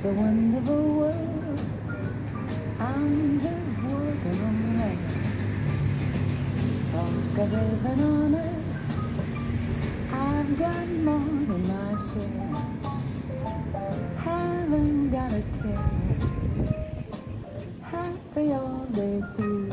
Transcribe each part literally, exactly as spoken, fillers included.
a wonderful world. I'm just walking on it. Talk of heaven on earth. I've got more than my share. Haven't got a care. Happy all day through.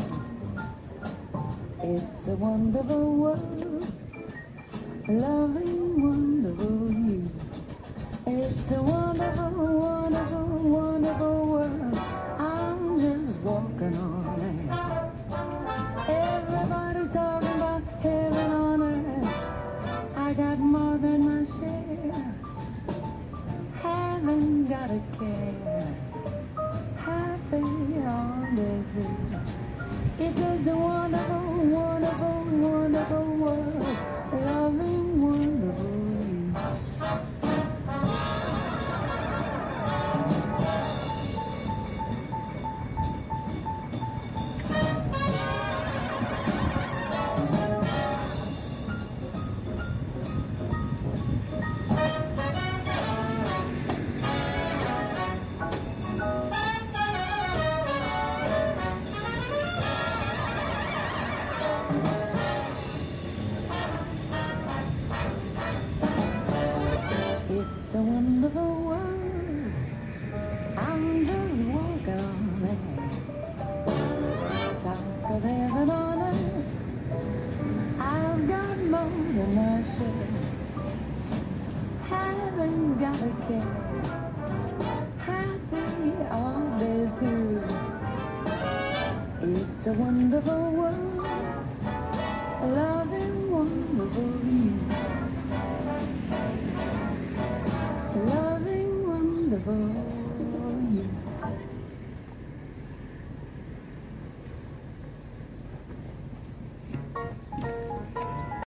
It's a wonderful world. Loving wonderful you. It's a wonderful, wonderful, wonderful world. I'm just walking on it. Everybody's talking about heaven on earth. I got more than my share. Haven't got a care. Happy all day through. It's just a wonderful, wonderful, wonderful world. Loving wonderful you. It's a wonderful world. I'm just walking on it. Talk of heaven on earth. I've got more than my share. Haven't got a care. Happy all day through. It's a wonderful world. Loving wonderful you. Loving wonderful.